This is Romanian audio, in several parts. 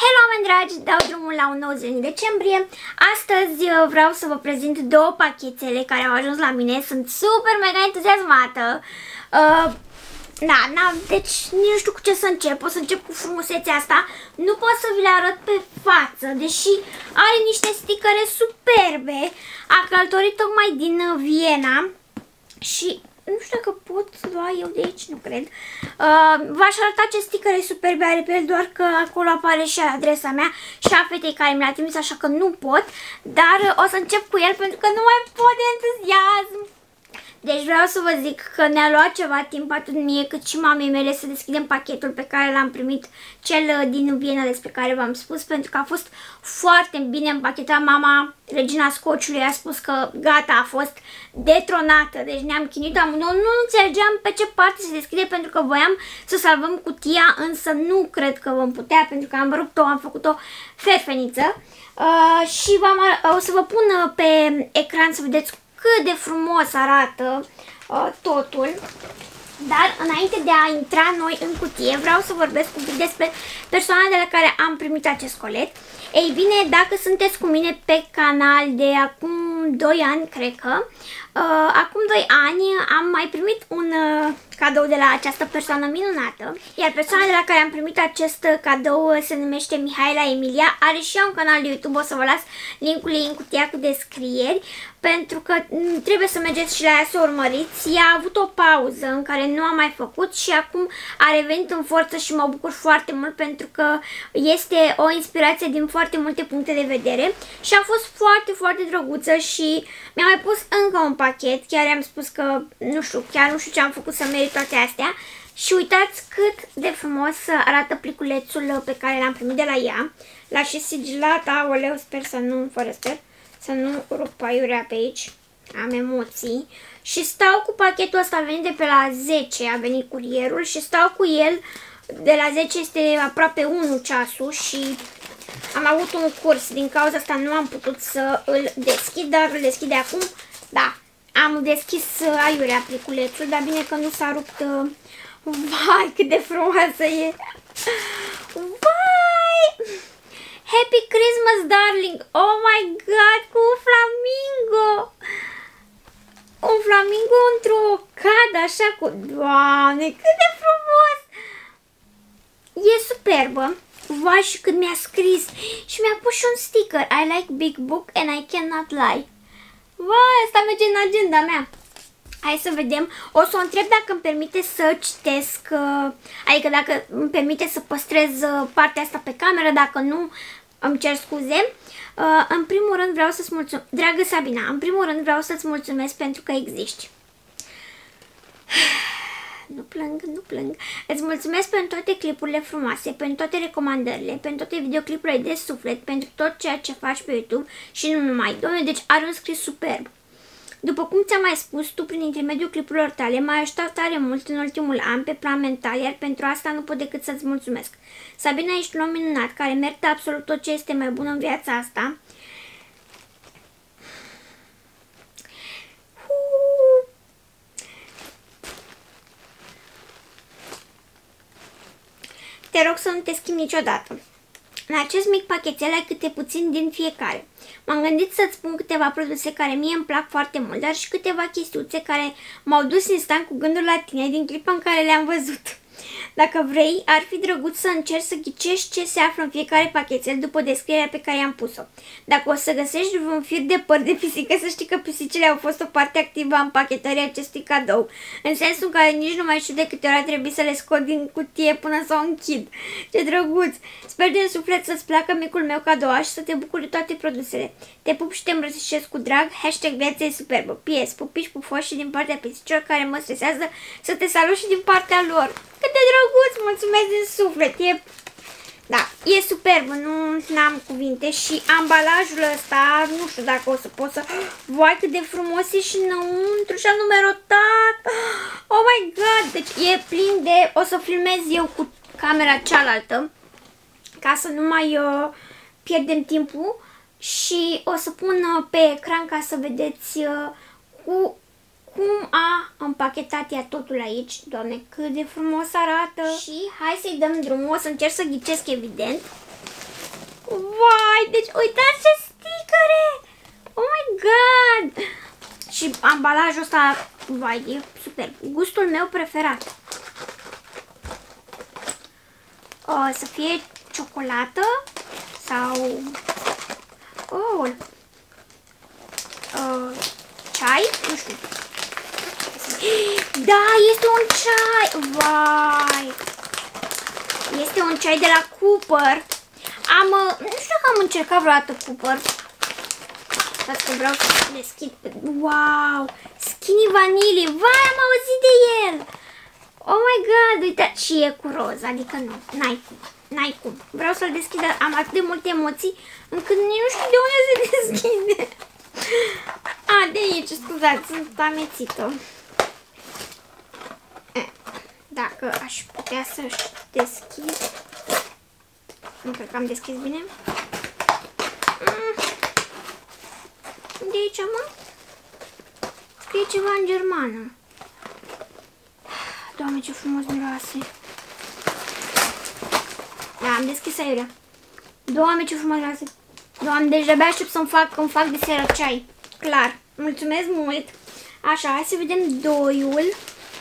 Hello, oameni dragi! Dau drumul la un nou zi în decembrie. Astăzi vreau să vă prezint două pachetele care au ajuns la mine. Sunt super mega entuziasmată. Deci nici nu știu cu ce să încep. O să încep cu frumusețea asta. Nu pot să vi le arăt pe față, deși are niște sticăre superbe. A călătorit tocmai din Viena și nu știu dacă pot lua eu de aici, nu cred. V-aș arăta ce sticăre superbe are pe el, doar că acolo apare și adresa mea și a fetei care mi l-a trimis, așa că nu pot. Dar o să încep cu el pentru că nu mai pot de entuziasm. Deci vreau să vă zic că ne-a luat ceva timp, atât mie cât și mamei mele, să deschidem pachetul pe care l-am primit, cel din Viena despre care v-am spus, pentru că a fost foarte bine împachetat. Mama, regina scociului, a spus că gata, a fost detronată, deci ne-am chinuit amândouă. Nu înțelegeam pe ce parte se deschide pentru că voiam să salvăm cutia, însă nu cred că vom putea pentru că am rupt-o, am făcut-o ferfeniță. Și o să vă pun pe ecran să vedeți cât de frumos arată totul. Dar înainte de a intra noi în cutie, vreau să vorbesc un pic despre persoana de la care am primit acest colet. Ei bine, dacă sunteți cu mine pe canal de acum 2 ani, cred că, acum 2 ani am mai primit un cadou de la această persoană minunată. Iar persoana de la care am primit acest cadou se numește Mihaela Emilia. Are și ea un canal de YouTube, o să vă las linkul ei în cutia cu descrieri, pentru că trebuie să mergeți și la ea să o urmăriți. Ea a avut o pauză în care nu a mai făcut și acum a revenit în forță și mă bucur foarte mult pentru că este o inspirație din foarte multe puncte de vedere și a fost foarte, foarte drăguță și mi-a mai pus încă un pachet. Chiar i-am spus că chiar nu știu ce am făcut să merit toate astea. Și uitați cât de frumos arată pliculețul pe care l-am primit de la ea. L-a și sigilat, aoleu, sper să nu rup aiurea pe aici. Am emoții. Și stau cu pachetul ăsta, a venit de pe la 10, a venit curierul și stau cu el. De la 10 este aproape 1 ceasul și am avut un curs. Din cauza asta nu am putut să îl deschid, dar îl deschid de acum. Da, am deschis aiurea pliculețul, dar bine că nu s-a rupt. Vai, cât de frumoasă e! Vai! Happy Christmas, darling! Oh my God, cu un flamingo! Un flamingo într-o cadă, așa cu... Doamne, cât de frumos! E superbă! Vai, și cât mi-a scris! Și mi-a pus și un sticker. I like big book and I cannot lie. Vai, asta merge în agenda mea. Hai să vedem. O să o întreb dacă îmi permite să citesc, adică dacă îmi permite să păstrez partea asta pe cameră, dacă nu, îmi cer scuze. În primul rând vreau să-ți mulțumesc, dragă Sabina, în primul rând vreau să-ți mulțumesc pentru că existi. Nu plâng, nu plâng. Îți mulțumesc pentru toate clipurile frumoase, pentru toate recomandările, pentru toate videoclipurile de suflet, pentru tot ceea ce faci pe YouTube și nu numai. Doamne, deci are un scris superb. După cum ți-am mai spus, tu prin intermediul clipurilor tale m-ai ajutat tare mult în ultimul an pe plan mental, iar pentru asta nu pot decât să-ți mulțumesc. Sabina, ești un om minunat care merită absolut tot ce este mai bun în viața asta. Te rog să nu te schimbi niciodată. În acest mic pachetel ai câte puțin din fiecare. M-am gândit să-ți spun câteva produse care mie îmi plac foarte mult, dar și câteva chestiuțe care m-au dus instant cu gândul la tine din clipa în care le-am văzut. Dacă vrei, ar fi drăguț să încerci să ghicești ce se află în fiecare pachetel după descrierea pe care i-am pus-o. Dacă o să găsești un fir de păr de pisică, să știi că pisicile au fost o parte activă a împachetării acestui cadou, în sensul în care nici nu mai știu de câte ori a trebuit să le scot din cutie până să o închid. Ce drăguț! Sper din suflet să-ți placă micul meu cadou și să te bucuri de toate produsele. Te pup și te îmbrățișez cu drag, #viața e superbă. PS, pupici pufoși și din partea pisicilor care mă stresează, să te salut și din partea lor. Cât de drăguț, mulțumesc din suflet, da, e superb, nu am cuvinte și ambalajul ăsta, nu știu dacă o să pot să... Vai, cât de frumos e și înăuntru și a numerotat, oh my God, deci e plin de... O să filmez eu cu camera cealaltă ca să nu mai pierdem timpul și o să pun pe ecran ca să vedeți cum a împachetat ea totul aici. Doamne, cât de frumos arată. Și hai să-i dăm drumul. O să încerc să ghicesc, evident. Vai, deci uitați ce sticăre! Oh my god! Și ambalajul ăsta, vai, e super. Gustul meu preferat. Să fie ciocolată sau ceai? Nu știu. Da, este un ceai! Vai! Este un ceai de la Cooper. Nu știu dacă am încercat vreodată Cooper. Stați că vreau să deschid. Wow! Skinny Vanilli. Vai, am auzit de el! Oh my god, uitați, și e cu roz, adică nu, n-ai cum. Vreau să-l deschid, am atât de multe emoții încât nici nu știu de unde se deschide. De aici, scuzați, sunt amețită. Dacă aș putea să-și deschid. Nu cred că am deschis bine. De aici, mă? Scrie ceva în germană. Doamne, ce frumos miroase. Da, am deschis aiurea. Doamne, ce frumos miroase. Doamne, deci de-abia aștept să-mi fac de seară ceai. Clar. Mulțumesc mult. Așa, hai să vedem doiul.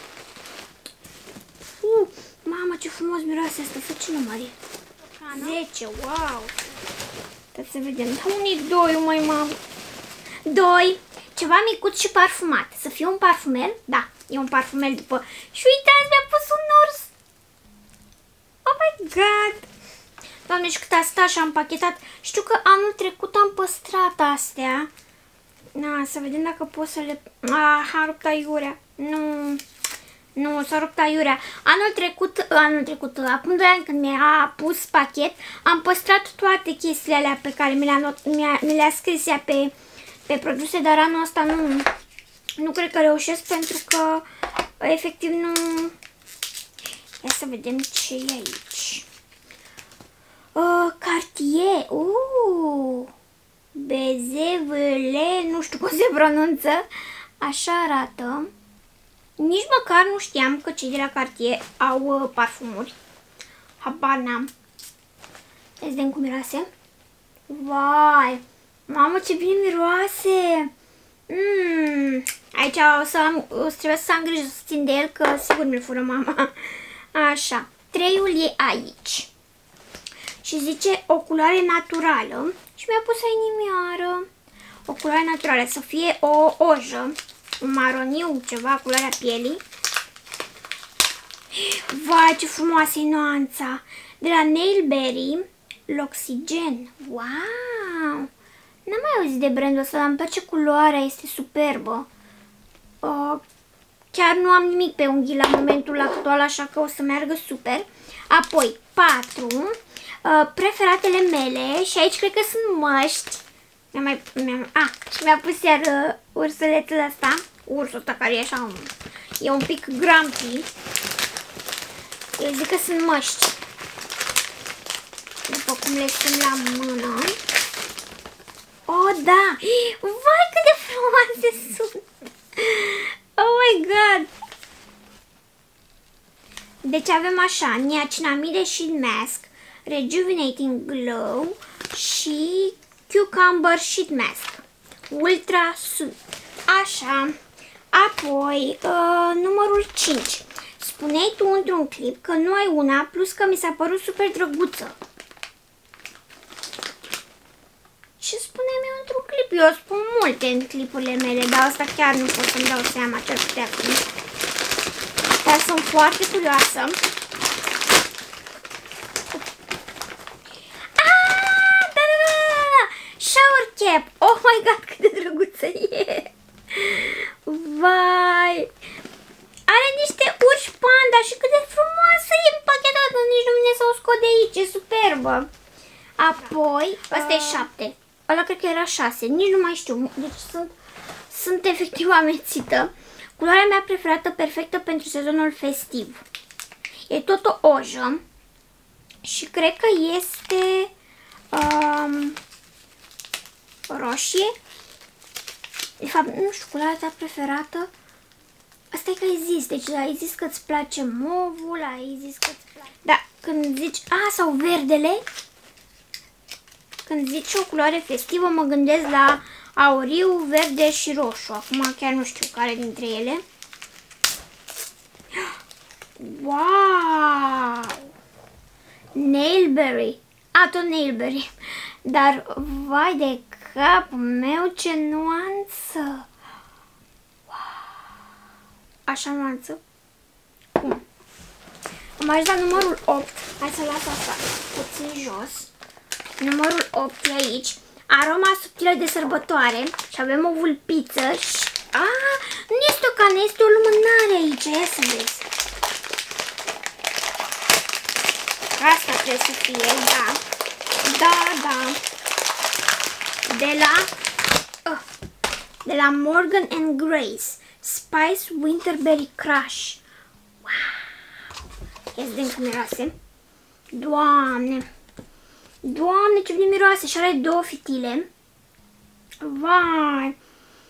Mamă, ce frumos miroase asta. Să ce număr e? 10, wow. Trebuie să vedem. Unde-i doiul, măi, mamă? 2. Ceva micuț și parfumat. Să fie un parfumel? Da, e un parfumel după. Și uitați, mi-a pus un urs. Oh my god. Doamne, și cât a stat și am pachetat. Știu că anul trecut am păstrat astea. Să vedem dacă pot să le... a rupt aiurea. Nu, s-a rupt aiurea. Anul trecut, acum 2 ani când mi-a pus pachet, am păstrat toate chestiile alea pe care mi le-a scris ea pe produse, dar anul ăsta nu cred că reușesc pentru că efectiv nu... Ia să vedem ce e aici. Cartier. Bezevele, nu știu cum se pronunță. Așa arată. Nici măcar nu știam că cei de la Cartier au parfumuri. Habar n-am. Să vedem cum miroase. Vai! Mamă, ce bine miroase! Aici trebuie să am grijă să țin de el, că sigur mi-l fură mama. Așa. 3-ul e aici. Și zice o culoare naturală. Și mi-a pus inimioară. O culoare naturală. Să fie o ojă. Un maroniu, ceva, culoarea pielii. Vai, ce frumoasă e nuanța! De la Nailberry, l'Oxygen. Wow! N-am mai auzit de brandul ăsta, dar îmi place culoarea, este superbă. Chiar nu am nimic pe unghii la momentul actual, așa că o să meargă super. Apoi, 4. Preferatele mele și aici cred că sunt măști. Și mi-a pus iar ursulețul ăsta. Ursul ăsta care e așa, e un pic grumpy. Eu zic că sunt măști. După cum le simt la mână. Da! Vai, cât de frumoase sunt! Oh my god! Deci avem așa, niacinamide Sheet Mask, Rejuvenating Glow și Cucumber Sheet Mask. Ultra Soothe. Așa. Apoi, numărul 5. Spuneai tu într-un clip că nu ai una, plus că mi s-a părut super drăguță. Ce spuneam eu într-un clip? Eu spun multe în clipurile mele, dar asta chiar nu pot să-mi dau seama ce ar putea fi. Dar sunt foarte curioasă. Shower cap! Oh my god, cât de drăguță e! Vai! Are niște urși panda și cât de frumoasă e împachetată, nici nu vine să o scot de aici, e superbă! Apoi, ăsta e 7. Ăla cred că era 6, nici nu mai știu, deci sunt efectiv amețită. Culoarea mea preferată, perfectă pentru sezonul festiv. E tot o ojă și cred că este roșie. De fapt, nu știu, culoarea ta preferată. Asta e că ai zis, deci ai zis că îți place movul, ai zis că îți place... Da, când zici, sau verdele. Când zici o culoare festivă, mă gândesc la auriu, verde și roșu. Acum chiar nu știu care dintre ele. Wow! Nailberry. Tot Nailberry. Dar, vai de capul meu, ce nuanță! Wow! Așa nuanță? Cum? Am ajuns la numărul 8. Hai să las asta puțin jos. Numărul 8 e aici. Aroma subtilă de sărbătoare. Și avem o vulpiță și... nu este o cană, este o lumânare aici. Ia să vezi. Asta trebuie să fie, da. Da. De la Morgan & Grace. Spice Winterberry Crush. Wow! Ia să vedem cum miroase. Doamne! Doamne, ce bine miroase! Și are 2 fitile. Vai!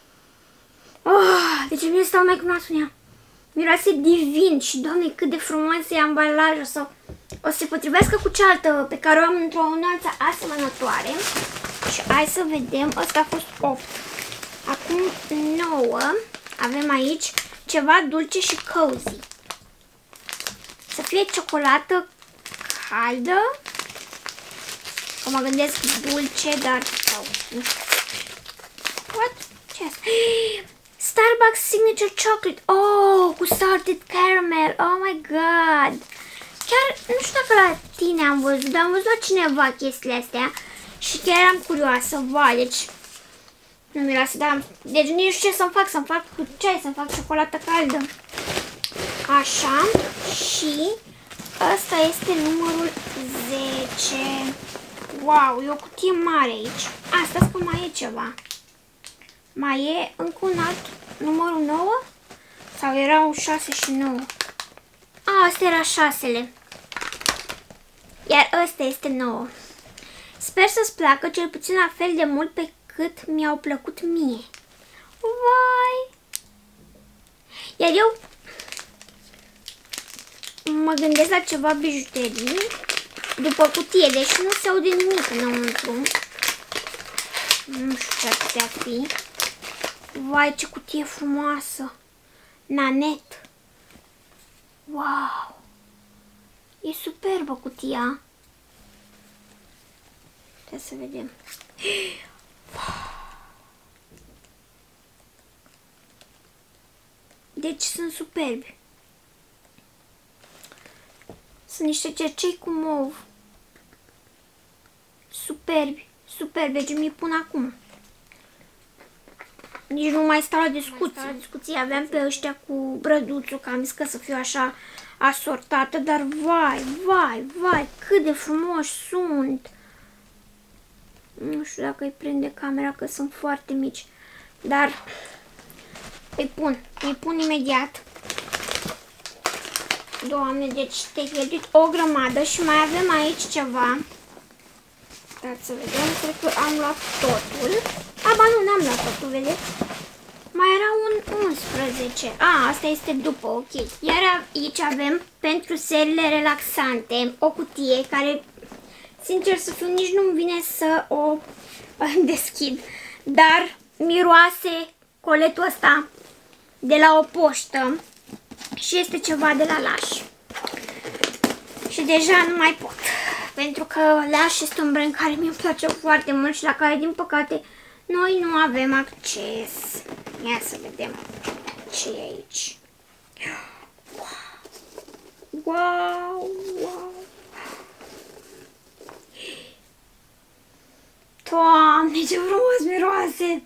Deci bine stau mai cum nasul ea. Miroase divin și, Doamne, cât de frumos e ambalajul. O să se potrivească cu cealaltă pe care o am într-o unealță asemănătoare. Și hai să vedem. Ăsta a fost 8. Acum 9. Avem aici ceva dulce și cozy. Să fie ciocolată caldă. Că mă gândesc dulce, dar... nu știu. What? Ce asta? Starbucks Signature Chocolate. Cu salted caramel. Oh my god. Chiar nu știu dacă la tine am văzut, dar am văzut la cineva chestiile astea. Și chiar eram curioasă. Vai, deci... nu miroase, dar... deci nici nu știu ce să-mi fac. Să-mi fac cu ceai, să-mi fac ciocolată caldă. Așa. Și... ăsta este numărul 10. Wow, e o cutie mare aici. Asta că mai e ceva. Mai e încă un alt numărul 9? Sau erau 6 și 9? Asta era 6-le. Iar ăsta este 9. Sper să-ți placă cel puțin la fel de mult pe cât mi-au plăcut mie. Vai! Iar eu mă gândesc la ceva bijuterii după cutie, deși nu se aude nimic înăuntru. Nu știu ce ar putea fi. Vai, ce cutie frumoasă! Nanet! Wow! E superbă cutia! Trebuie să vedem. Deci sunt superbi. Sunt niște cercei cu mov. Superbi. Superbi. Deci mi-i pun acum. Nici nu mai stau la discuții. Aveam pe ăștia cu brăduțul, că am zis că să fiu așa asortată, dar vai, cât de frumoși sunt. Nu știu dacă îi prinde camera, că sunt foarte mici, dar îi pun imediat. Doamne, deci te-ai cheltuit o grămadă și mai avem aici ceva. Dați să vedem, cred că am luat totul. Ba nu, n-am luat totul, vedeți? Mai era un 11. Asta este după, ok. Iar aici avem pentru seriile relaxante o cutie care, sincer să fiu, nici nu-mi vine să o deschid. Dar miroase coletul ăsta de la o poștă și este ceva de la Lash. Și deja nu mai pot. Pentru că Lash este un brand care mi-e place foarte mult și la care, din păcate, noi nu avem acces. Ia să vedem ce e aici. Wow! Doamne, ce frumos miroase!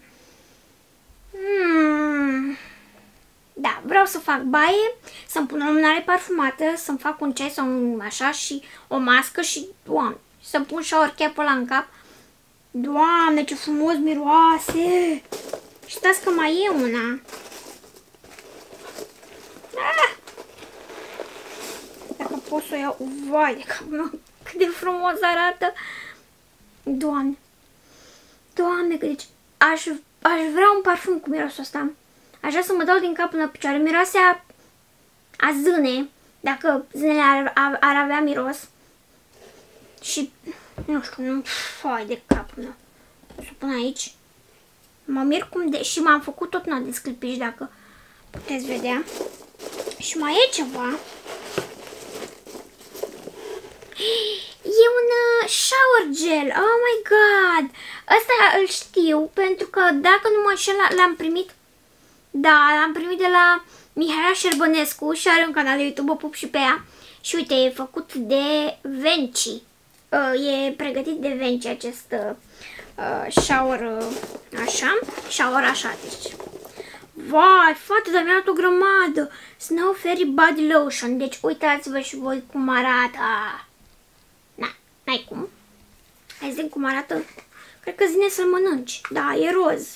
Da, vreau să fac baie, să-mi pun o lumânare parfumată, să-mi fac un ceai sau așa și o mască și, Doamne, să-mi pun shower cap-ul ăla în cap. Doamne, ce frumos miroase! Și stați că mai e una. Dacă pot să o iau, vai de capul meu, cât de frumos arată. Doamne, deci aș vrea un parfum cu mirosul ăsta. Aș vrea să mă dau din cap până la picioare. Miroase a zâne, dacă zânele ar avea miros. Și, nu știu, vai de cap. să pun aici. Mă mir cum de... Și m-am făcut tot una de sclipici, dacă puteți vedea. Și mai e ceva. E un shower gel. Oh my god. Ăsta îl știu pentru că dacă nu mă înșel l-am primit. Da, l-am primit de la Mihaela Șerbănescu și are un canal de YouTube, o pup și pe ea. Și uite, e făcut de Venci. E pregătit de Venci acest shower așa. Shower așa, deci. Vai, fată, dar mi-a luat o grămadă. Snow Fairy Body Lotion. Deci uitați-vă și voi cum arată. Na, n-ai cum. Hai să vedem cum arată. Cred că zine să-l mănânci. Da, e roz.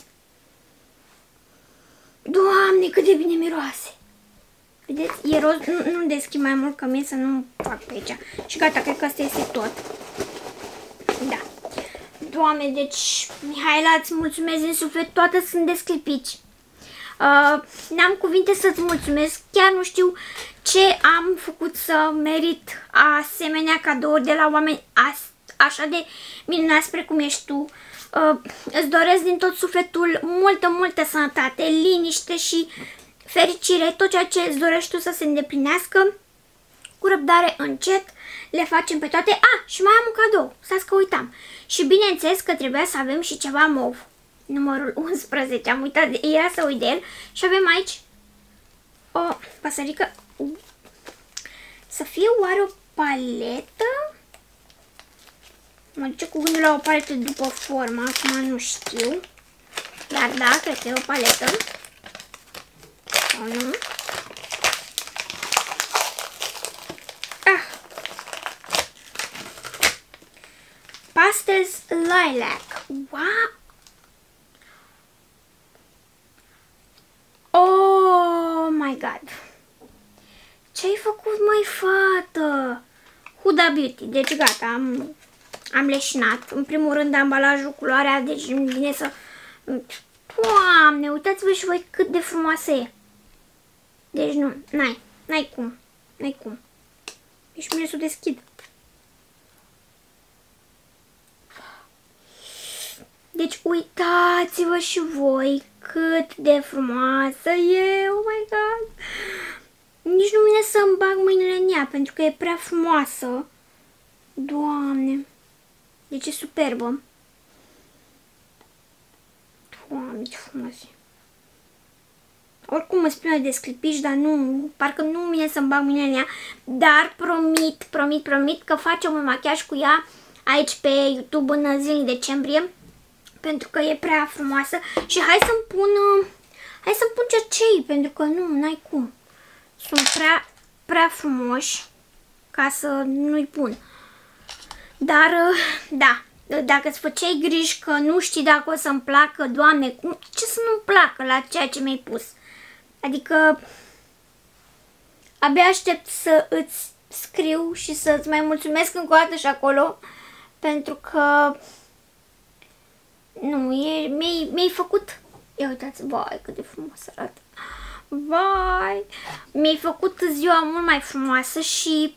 Doamne, cât de bine miroase. Vedeți? E roz. Nu deschid mai mult că mie să nu fac pe aici. Și gata, cred că asta este tot. Da. Doamne, deci, Mihaela, îți mulțumesc din suflet. Toate sunt de sclipici. N-am cuvinte să-ți mulțumesc. Chiar nu știu ce am făcut să merit asemenea cadouri de la oameni așa de minunați precum ești tu. Îți doresc din tot sufletul multă sănătate, liniște și fericire. Tot ceea ce îți dorești tu să se îndeplinească. Cu răbdare, încet, le facem pe toate. Și mai am un cadou, stați că uitam. Și bineînțeles că trebuia să avem și ceva mov. Numărul 11, am uitat, era să uit de el. Și avem aici o păsărică. Să fie oare o paletă? Mă duce cu gândul la o paletă după formă, acum nu știu. Dar da, cred că e o paletă. Sau nu? Pastels Lilac. Wow! Oh my god! Ce-ai făcut, măi, fată? Huda Beauty. Deci gata, am leșinat. În primul rând ambalajul, culoarea, deci îmi vine să... Doamne, uitați-vă și voi cât de frumoasă e. Deci nu, n-ai cum. N-ai cum. Deci mine să o deschid. Deci uitați-vă și voi cât de frumoasă e, oh my god. Nici nu vine să-mi bag mâinile în ea, pentru că e prea frumoasă. Doamne, deci e superbă. Doamne, ce frumos e. Oricum îmi spune de sclipici, dar nu, parcă nu vine să-mi bag mâinile în ea. Dar promit că facem un machiaj cu ea aici pe YouTube în zilele decembrie. Pentru că e prea frumoasă. Și hai să-mi pun cercei, pentru că n-ai cum. Sunt prea frumoși ca să nu-i pun. Dar, da, dacă îți făceai griji că nu știi dacă o să-mi placă, Doamne, ce să nu-mi placă la ceea ce mi-ai pus? Adică, abia aștept să îți scriu și să-ți mai mulțumesc încă o dată și acolo, pentru că... Nu, mi-ai făcut... Ia uitați, vai, cât de frumos arată. Vai, mi-ai făcut ziua mult mai frumoasă și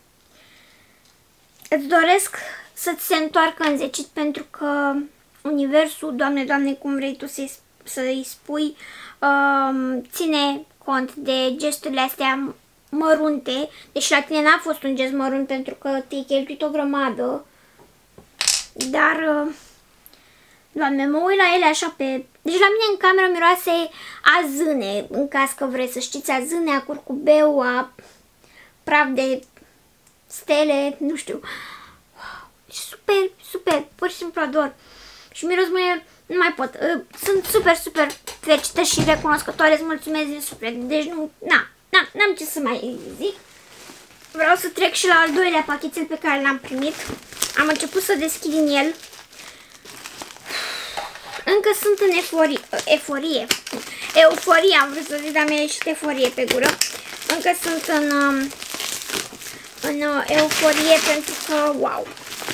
îți doresc să-ți se întoarcă înzecit, pentru că universul, Doamne, cum vrei tu să-i spui, ține cont de gesturile astea mărunte, deși la tine n-a fost un gest mărunt pentru că te-ai cheltuit o grămadă, dar... Doamne, mă uit la ele așa pe... Deci la mine în cameră miroase a zâne, în caz că vreți să știți, a zâne, a curcubeu, a praf de stele, nu știu. Super, pur și simplu ador. Și miros mâine, nu mai pot. Sunt super fericită și recunoscătoare, îți mulțumesc din suflet. Deci n-am ce să mai zic. Vreau să trec și la al doilea pachetel pe care l-am primit. Am început să deschid din el. Încă sunt în euforie, am vrut să zic, dar mi-a ieșit eforie pe gură. Încă sunt în euforie pentru că, wow.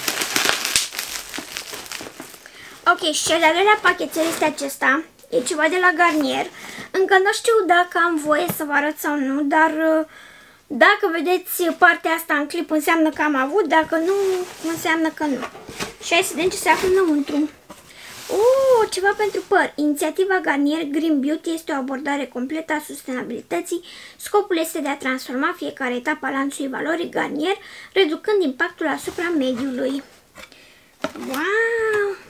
Ok, și cel de-al doilea pachetel este acesta. E ceva de la Garnier. Încă nu știu dacă am voie să vă arăt sau nu, dar dacă vedeți partea asta în clip înseamnă că am avut, dacă nu, înseamnă că nu. Și hai să vedem ce se află înăuntru. Ceva pentru păr. Inițiativa Garnier Green Beauty este o abordare completă a sustenabilității. Scopul este de a transforma fiecare etapă a lanțului valoric Garnier, reducând impactul asupra mediului. Wow!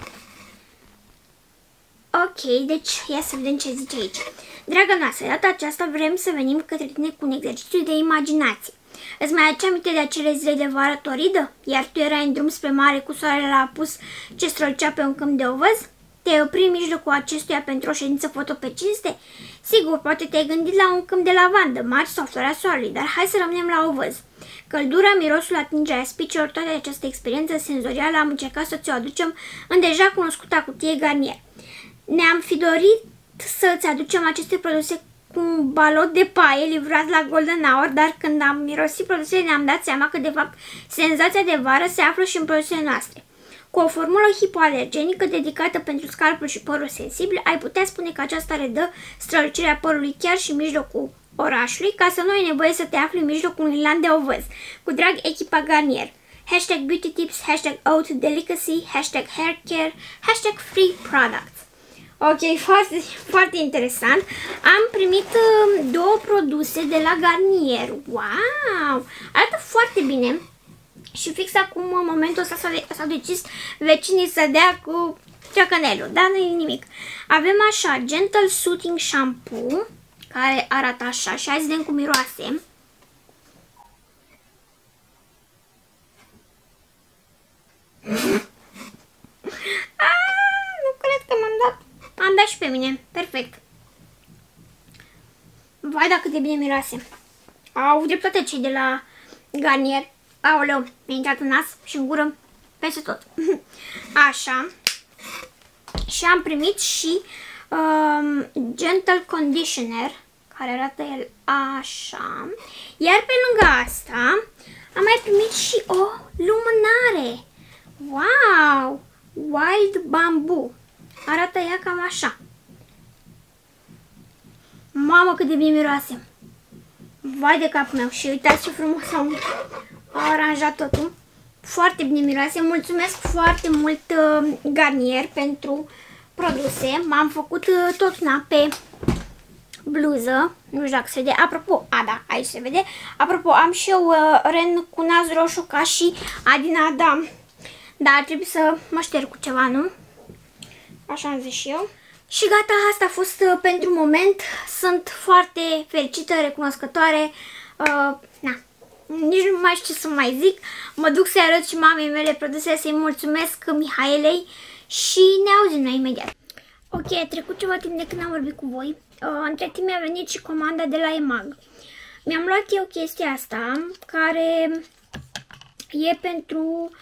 Ok, deci ia să vedem ce zice aici. Dragă noastră, data aceasta vrem să venim către tine cu un exercițiu de imaginație. Îți mai aduce aminte de acele zile de vară toridă? Iar tu erai în drum spre mare cu soarele la apus ce strălucea pe un câmp de ovăz? Te-ai oprit în mijlocul acestuia pentru o ședință foto pe cinste? Sigur, poate te-ai gândit la un câmp de lavandă, mari sau floarea soarelui, dar hai să rămânem la ovăz. Căldura, mirosul, atingerea spicilor, toate această experiență senzorială am încercat să ți-o aducem în deja cunoscuta cutie Garnier. Ne-am fi dorit să-ți aducem aceste produse cu un balot de paie livrat la Golden Hour, dar când am mirosit produsele ne-am dat seama că de fapt senzația de vară se află și în produsele noastre. Cu o formulă hipoalergenică dedicată pentru scalpul și părul sensibil, ai putea spune că aceasta redă strălucirea părului chiar și în mijlocul orașului, ca să nu ai nevoie să te afli în mijlocul unui lan de ovăz. Cu drag, echipa Garnier. Hashtag beauty tips, hashtag ode to delicacy, hashtag hair care, hashtag free products. Ok, foarte, foarte interesant. Am primit două produse de la Garnier. Wow! Arată foarte bine. Și fix acum, în momentul ăsta, s-au decis vecinii să dea cu ciocănelul, dar nu e nimic. Avem așa, Gentle Soothing Shampoo, care arată așa și hai să vedem cum miroase. Nu cred că m-am dat. Am dat și pe mine. Perfect. Vai, da, cât de bine miroase. Au dreptate cei de la Garnier. Aoleu, mi-a intrat în nas și în gură, peste tot. Așa. Și am primit și Gentle Conditioner, care arată el așa. Iar pe lângă asta am mai primit și o lumânare. Wow! Wild Bamboo. Arată ea cam așa. Mamă, cât de bine miroase. Vai de capul meu. Și uitați ce frumos au aranjat totul. Foarte bine miroase. Mulțumesc foarte mult Garnier pentru produse. M-am făcut tot una pe bluză. Nu știu dacă se vede. Apropo, da, aici se vede. Apropo, am și eu ren cu nas roșu ca și Adina, da. Dar trebuie să mă șterg cu ceva, nu? Așa am zis și eu. Și gata, asta a fost pentru moment. Sunt foarte fericită, recunoscătoare. Na, nici nu mai știu ce să mai zic. Mă duc să-i arăt și mamei mele produse, să-i mulțumesc Mihaelei și ne auzim noi imediat. Ok, a trecut ceva timp de când am vorbit cu voi. Între timp mi-a venit și comanda de la EMAG. Mi-am luat eu chestia asta, care e pentru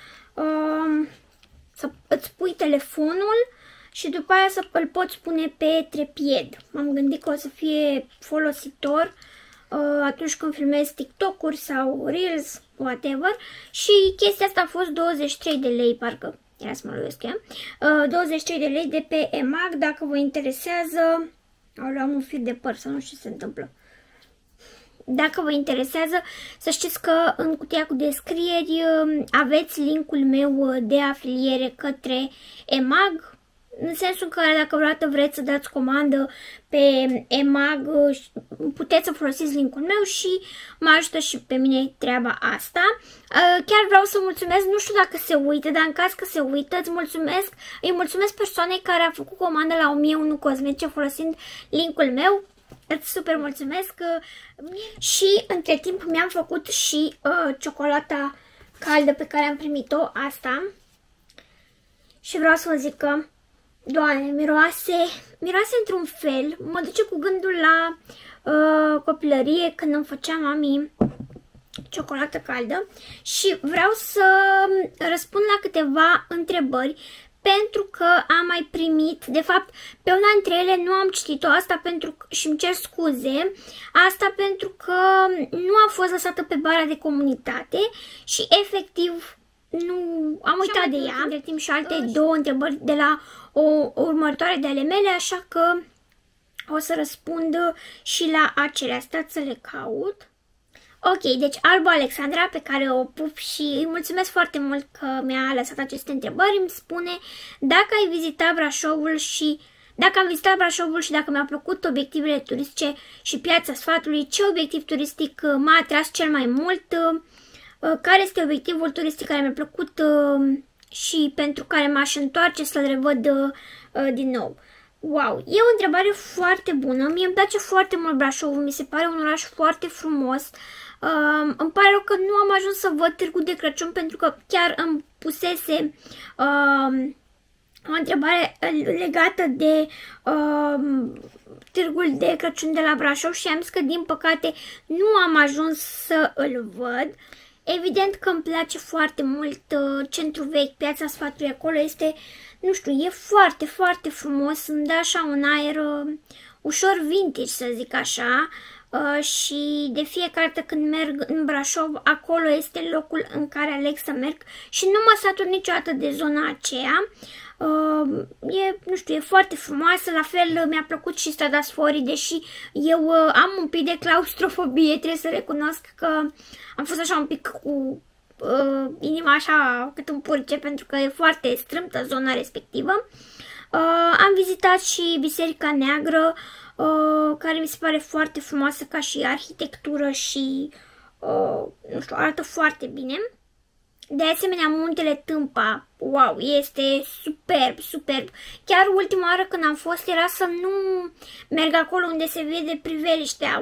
să îți pui telefonul și după aia să îl poți pune pe trepied. M-am gândit că o să fie folositor atunci când filmez TikTok-uri sau Reels, whatever. Și chestia asta a fost 23 de lei, parcă era să mă luesc ea. 23 de lei de pe EMAG, dacă vă interesează. Am un fir de păr, să nu știu ce se întâmplă. Dacă vă interesează, să știți că în cutia cu descrieri aveți linkul meu de afiliere către EMAG. În sensul în care dacă vreodată vreți să dați comandă pe EMAG, puteți să folosiți linkul meu și mă ajută și pe mine treaba asta. Chiar vreau să mulțumesc, nu știu dacă se uită, dar în caz că se uită, îi mulțumesc persoanei care a făcut comandă la 1001 cosmetice folosind linkul meu. Îți super mulțumesc. Și între timp mi-am făcut și ciocolata caldă pe care am primit-o, asta. Și vreau să vă zic că, Doamne, miroase într-un fel, mă duce cu gândul la copilărie când îmi făcea mami ciocolată caldă și vreau să răspund la câteva întrebări pentru că am mai primit, de fapt, pe una dintre ele nu am citit-o, asta pentru că, și îmi cer scuze, asta pentru că nu a fost lăsată pe bara de comunitate și efectiv nu am uitat de ea. Între timp și alte două întrebări de la o următoare de ale mele, așa că o să răspund și la acelea. Stați să le caut. Ok, deci Alba Alexandra, pe care o pup și îi mulțumesc foarte mult că mi-a lăsat aceste întrebări, îmi spune dacă ai vizitat Brașovul și dacă am vizitat Brașovul și dacă mi-au plăcut obiectivele turistice și Piața Sfatului, ce obiectiv turistic m-a atras cel mai mult, care este obiectivul turistic care mi-a plăcut și pentru care m-aș întoarce să-l revăd din nou. Wow, e o întrebare foarte bună, mie îmi place foarte mult Brașovul, mi se pare un oraș foarte frumos. Îmi pare rău că nu am ajuns să văd Târgul de Crăciun pentru că chiar îmi pusese o întrebare legată de Târgul de Crăciun de la Brașov și am zis că din păcate nu am ajuns să îl văd. Evident că îmi place foarte mult centrul vechi, Piața Sfatului, acolo este, nu știu, e foarte, foarte frumos, îmi dă așa un aer ușor vintage, să zic așa, și de fiecare dată când merg în Brașov, acolo este locul în care aleg să merg și nu mă satur niciodată de zona aceea. Nu știu, e foarte frumoasă, la fel mi-a plăcut și strada Sforii, deși eu am un pic de claustrofobie, trebuie să recunosc că am fost așa un pic cu inima așa cât un purice pentru că e foarte strâmtă zona respectivă. Am vizitat și Biserica Neagră, care mi se pare foarte frumoasă ca și arhitectură și nu știu, arată foarte bine. De asemenea, Muntele Tâmpa, wow, este superb, superb. Chiar ultima oară când am fost era să nu merg acolo unde se vede priveliștea,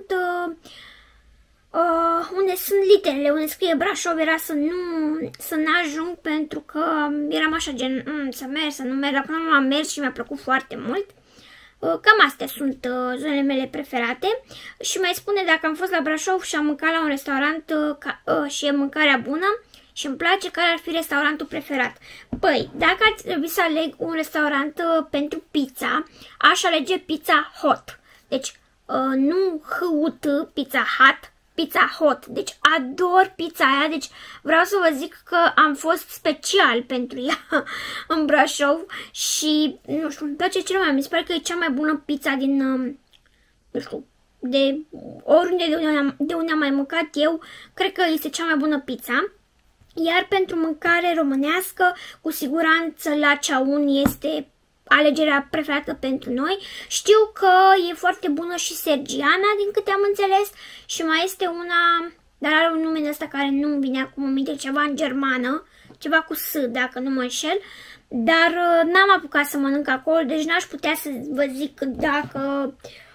unde sunt literele, unde scrie Brașov, era să nu ajung pentru că eram așa gen să merg, să nu merg, dar până am mers și mi-a plăcut foarte mult. Cam astea sunt zonele mele preferate și mai spune dacă am fost la Brașov și am mâncat la un restaurant și e mâncarea bună și îmi place, care ar fi restaurantul preferat. Păi, dacă ar trebui să aleg un restaurant pentru pizza, aș alege Pizza Hut. Deci, nu H-U-T, Pizza Hut, Pizza Hut. Deci, ador pizza aia, deci vreau să vă zic că am fost special pentru ea în Brașov și, nu știu, îmi place cel mai mult. Mi se pare că e cea mai bună pizza din, nu știu, de oriunde de unde am mai mâncat eu, cred că este cea mai bună pizza. Iar pentru mâncare românească, cu siguranță la Ceaun este alegerea preferată pentru noi. Știu că e foarte bună și Sergiana, din câte am înțeles, și mai este una, dar are un nume de ăsta care nu-mi vine acum în minte, ceva în germană, ceva cu S, dacă nu mă înșel, dar n-am apucat să mănânc acolo, deci n-aș putea să vă zic dacă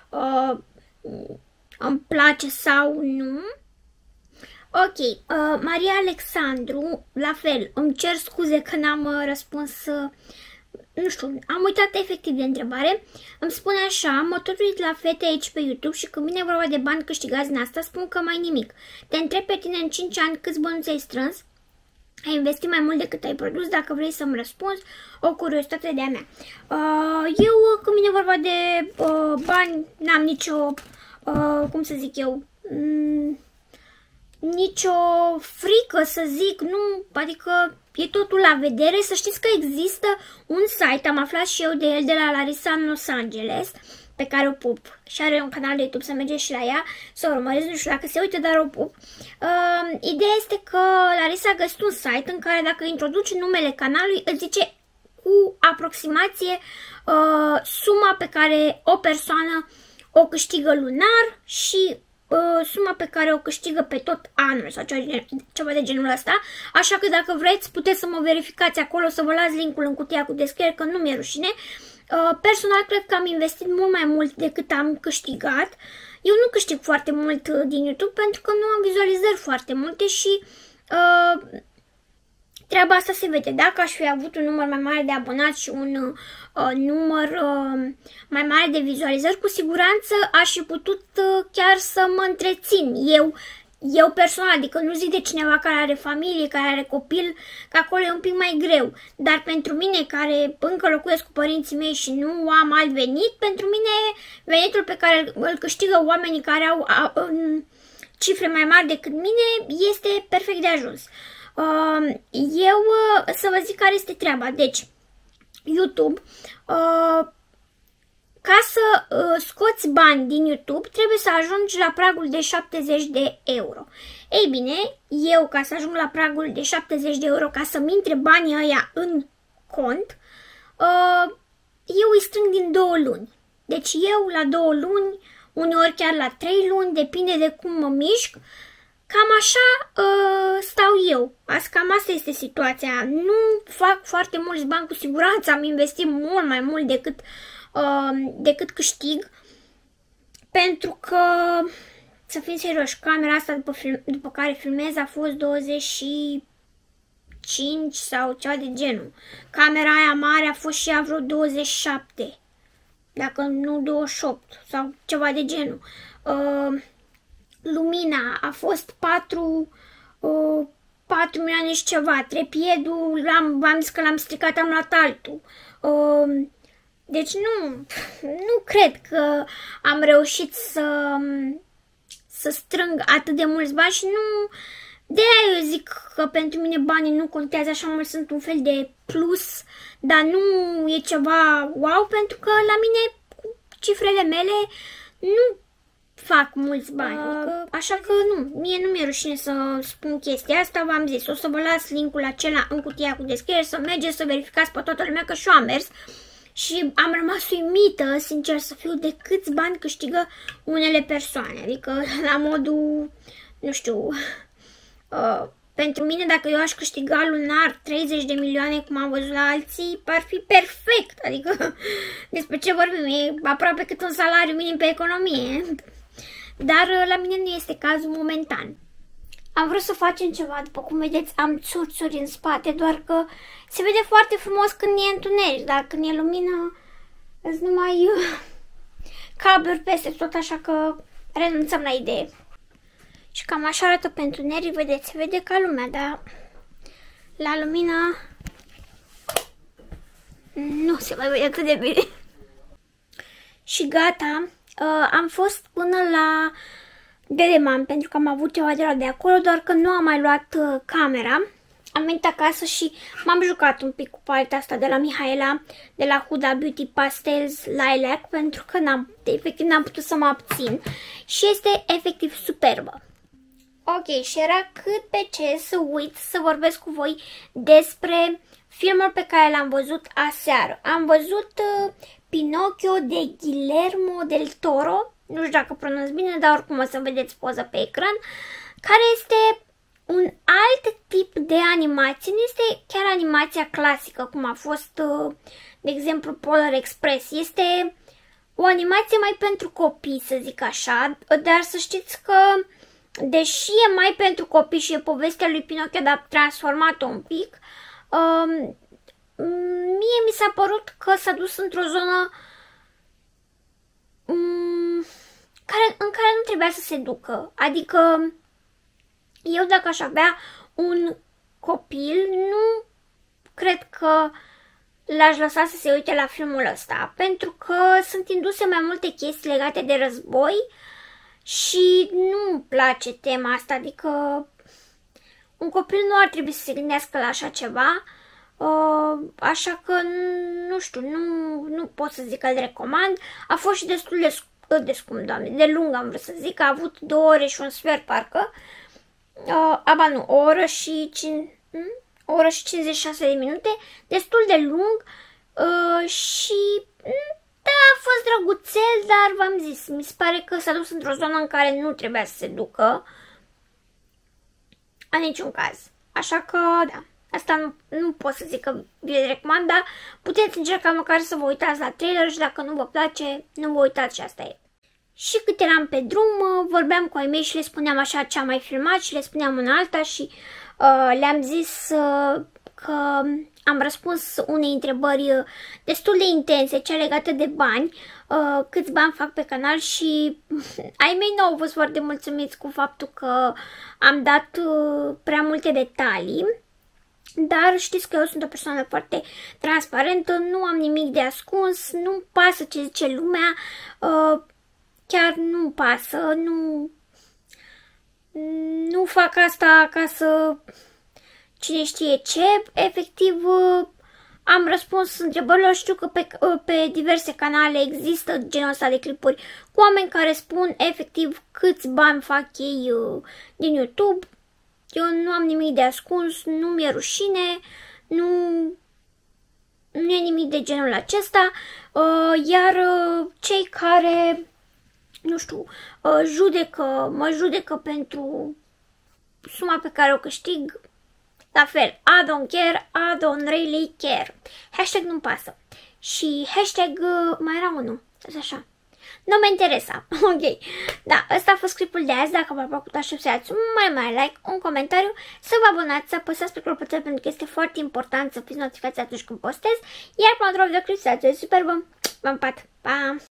îmi place sau nu. Ok, Maria Alexandru, la fel, îmi cer scuze că n-am răspuns, nu știu, am uitat efectiv de întrebare. Îmi spune așa, mă tot uit la fete aici pe YouTube și când vine vorba de bani câștigați din asta, spun că mai nimic. Te întreb pe tine în 5 ani câți bănuți ai strâns, ai investit mai mult decât ai produs, dacă vrei să-mi răspunzi, o curiozitate de-a mea. Eu, când vine vorba de bani, n-am nicio, cum să zic eu, nicio frică să zic, nu, adică e totul la vedere. Să știți că există un site, am aflat și eu de el, de la Larisa în Los Angeles, pe care o pup și are un canal de YouTube, să mergeți și la ea, să o urmăriți, nu știu dacă se uită, dar o pup. Ideea este că Larisa a găsit un site în care dacă introduci numele canalului, îți zice cu aproximație suma pe care o persoană o câștigă lunar și suma pe care o câștigă pe tot anul sau ceva de genul ăsta. Așa că dacă vreți, puteți să mă verificați acolo, să vă las linkul în cutia cu descriere, că nu mi-e rușine. Personal, cred că am investit mult mai mult decât am câștigat. Eu nu câștig foarte mult din YouTube pentru că nu am vizualizări foarte multe și treaba asta se vede. Dacă aș fi avut un număr mai mare de abonați și un număr mai mare de vizualizări, cu siguranță aș fi putut chiar să mă întrețin. Eu personal, adică nu zic de cineva care are familie, care are copil, că acolo e un pic mai greu. Dar pentru mine, care încă locuiesc cu părinții mei și nu am alt venit, pentru mine venitul pe care îl câștigă oamenii care au cifre mai mari decât mine este perfect de ajuns. Eu să vă zic care este treaba. Deci, YouTube ca să scoți bani din YouTube, trebuie să ajungi la pragul de 70 de euro. Ei bine, eu ca să ajung la pragul de 70 de euro, ca să-mi intre banii ăia în cont, eu îi strâng din 2 luni. Deci eu la 2 luni, uneori chiar la 3 luni, depinde de cum mă mișc, cam așa stau eu. Cam asta este situația. Nu fac foarte mulți bani, cu siguranță am investit mult mai mult decât câștig, pentru că, să fim serioși, camera asta după care filmez a fost 25 sau ceva de genul. Camera aia mare a fost și ea vreo 27, dacă nu 28 sau ceva de genul. Lumina a fost 4 milioane și ceva. Trepiedul, v-am zis că l-am stricat, am luat altul. Deci nu cred că am reușit să strâng atât de mulți bani și nu... De-aia eu zic că pentru mine banii nu contează așa mult, sunt un fel de plus, dar nu e ceva wow, pentru că la mine, cu cifrele mele, nu fac mulți bani. Așa că nu, mie nu mi-e rușine să spun chestia asta, v-am zis. O să vă las linkul acela în cutia cu descriere, să mergeți să verificați pe toată lumea, că și eu am mers. Și am rămas uimită, sincer să fiu, de câți bani câștigă unele persoane. Adică, la modul, nu știu, pentru mine, dacă eu aș câștiga lunar 30 de milioane, cum am văzut la alții, ar fi perfect. Adică, despre ce vorbim? E aproape cât un salariu minim pe economie. Dar la mine nu este cazul momentan. Am vrut să facem ceva, după cum vedeți, am țurțuri în spate, doar că se vede foarte frumos când e întuneric, dar când e lumină, îți numai cabluri peste tot, așa că renunțăm la idee. Și cam așa arată pe întuneric, vedeți, se vede ca lumea, dar la lumină nu se mai vede atât de bine. Și gata, am fost până la Dedeman, pentru că am avut ceva de acolo, doar că nu am mai luat camera. Am venit acasă și m-am jucat un pic cu paleta asta de la Mihaela, de la Huda Beauty Pastels Lilac, pentru că efectiv n-am putut să mă abțin și este efectiv superbă. Ok, și era cât pe ce să uit să vorbesc cu voi despre filmul pe care l-am văzut aseară. Am văzut Pinocchio de Guillermo del Toro, nu știu dacă pronunț bine, dar oricum o să vedeți poză pe ecran, care este un alt tip de animație. Nu este chiar animația clasică, cum a fost, de exemplu, Polar Express. Este o animație mai pentru copii, să zic așa, dar să știți că, deși e mai pentru copii și e povestea lui Pinocchio, dar transformat-o un pic, mie mi s-a părut că s-a dus într-o zonă în care nu trebuia să se ducă. Adică, eu dacă aș avea un copil, nu cred că l-aș lăsa să se uite la filmul ăsta, pentru că sunt induse mai multe chestii legate de război și nu-mi place tema asta, adică un copil nu ar trebui să se gândească la așa ceva, așa că nu știu, nu pot să zic că îl recomand. A fost și destul de scump, doamne, de lung am vrut să zic, a avut 2 ore și un sfert parcă, o oră și 56 de minute, destul de lung și da, a fost drăguțel, dar v-am zis, mi se pare că s-a dus într-o zonă în care nu trebuia să se ducă, în niciun caz. Așa că, da, asta nu pot să zic că vi-l recomand, dar puteți încerca măcar să vă uitați la trailer și dacă nu vă place, nu vă uitați și asta e. Și cât eram pe drum, vorbeam cu ai mei și le spuneam așa ce am mai filmat și le spuneam în alta și le-am zis că am răspuns unei întrebări destul de intense, cea legată de bani, câți bani fac pe canal și ai mei nu au fost foarte mulțumiți cu faptul că am dat prea multe detalii, dar știți că eu sunt o persoană foarte transparentă, nu am nimic de ascuns, nu pasă ce zice lumea, chiar nu pasă, nu fac asta ca să cine știe ce, efectiv am răspuns întrebărilor. Știu că pe diverse canale există genul ăsta de clipuri cu oameni care spun efectiv câți bani fac ei din YouTube. Eu nu am nimic de ascuns, nu mi-e rușine, nu e nimic de genul acesta, iar cei care, nu știu, mă judecă pentru suma pe care o câștig, la fel, I don't care, I don't really care. Hashtag nu-mi pasă. Și hashtag, mai era unul, așa. Nu mă interesa. Ok. Da, ăsta a fost clipul de azi. Dacă v-a plăcut, aștept să dați un mai like, un comentariu, să vă abonați, să apăsați pe clopoțel pentru că este foarte important să fiți notificați atunci când postez. Iar pentru un video clip, să dați super bun. V-am pat. Pa!